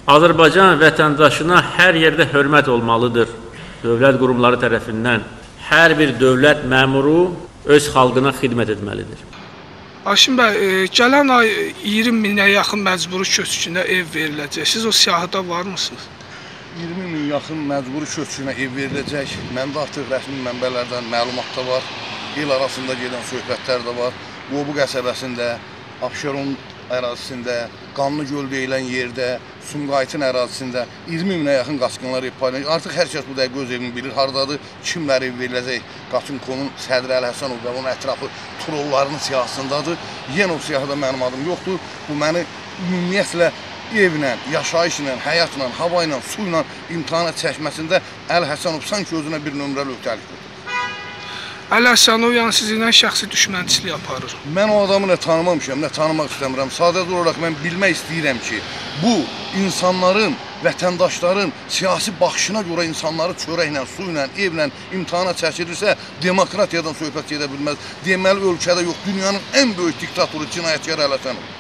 Azərbaycan vətəndaşına hər yerdə hörmət olmalıdır. Dövlət qurumları tərəfindən hər bir dövlət məmuru öz xalqına xidmət etməlidir. Haşim bəy, gələn ay 20 minə yaxın məcburi köçkünə ev veriləcək. Siz o siyahıda var mısınız? 20 min yaxın məcburi köçkünə ev veriləcək. Məndə artıq rəsmi mənbələrdən məlumat da var. Il arasında gedən söhbətlər də var. Qobu qəsəbəsində, Abşeron ərazisində, Qanlıgöl deyilən yerdə, Sumqayıtın ərazisində 20 minə yaxın qaçqınlar ev paylaşır. Artıq hər kəs bu dəqiqə öz evini bilir. Hardadır, kimlər ev veriləcək. Qaçın.com-un sədri Əli Həsənov və onun ətrafı trollarının siyahısındadır. Yenə o siyahıda mənim adım yoxdur. Bu məni ümumiyyətlə evlə, yaşayışla, həyatla, hava ilə, su ilə imtihana çəkməsində Əli Həsənov sanki özünə bir nömrəli öhdəlik götürür. Əli Həsənov yəni sizinlə şəxsi düşmənçilik aparır. Mən o adamı nə tanımamışam, nə tanımaq istəmirəm. Sadəcə olaraq mən bilmək istəyirəm ki, bu insanların, vətəndaşların siyasi baxışına görə insanları çörəklə, su ilə, evlə imtihana çəkilirsə, demokratiyadan söhbət gedə bilməz. Deməli, ölkədə yox, dünyanın ən böyük diktatoru, cinayətkar Əli Həsənov.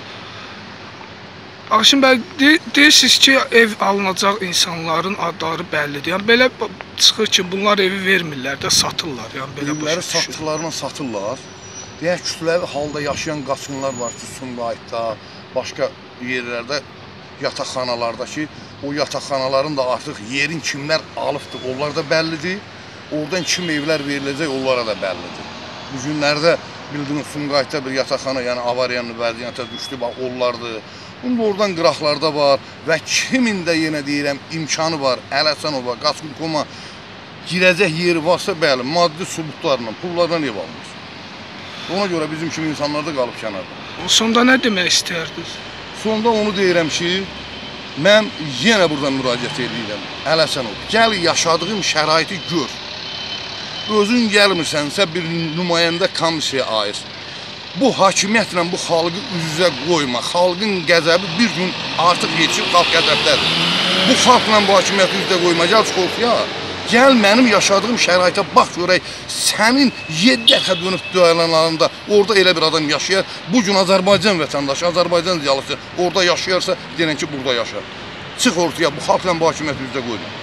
Haşim bəy, deyirsiniz ki, ev alınacaq insanların adları bəllidir. Yəni belə çıxır ki, bunlar evi vermirlər də, satırlar. Yəni belə evləri satdıqlarına satırlar. Deyək, kütləvi halda yaşayan qaçqınlar var ki, Sumqayıtda, başqa yerlərdə, yataqxanalarda ki, o yataqxanaların da artıq yerin kimlər alıbdır, onlar da bəllidir. Oradan kim evlər veriləcək, onlara da bəllidir. Bu günlərdə bildiyiniz Sumqayıtda bir yataqxana, yəni avariyanın vəziyyətə düşdü, bax, onlardır. Bunda oradan qıraqlarda var və kimin də yenə deyirəm imkanı var, Əli Həsənova, Qaçqın.com-a girəcək yeri varsa, bəli, maddi sübutlarla, pullardan ev alınır. Ona görə bizim kimi insanlar da qalıb kənarda. Sonda nə demək istəyirdiniz? Sonda onu deyirəm ki, mən yenə buradan müraciət edirəm. Əli Həsənov, gəl yaşadığım şəraiti gör. Özün gəlmirsənsə bir nümayəndə komisiya ayır. Bu hakimiyyətlə bu xalqı üz-üzə qoyma. Xalqın qəzəbi bir gün artıq yetişib, xalq qəzəbdədir. Bu xalqla bu hakimiyyəti üz-üzə qoyma. Gəl Çolsuya, gəl mənim yaşadığım şəraitə bax görək, sənin 7 dəfə dönüb döyənlərində orada elə bir adam yaşayır. Bu gün Azərbaycan vətəndaşı, Azərbaycan ziyalısı orada yaşayarsa, denən ki, burada yaşar. Çıx ortaya, bu xalqla bu hakimiyyəti üz-üzə qoyma.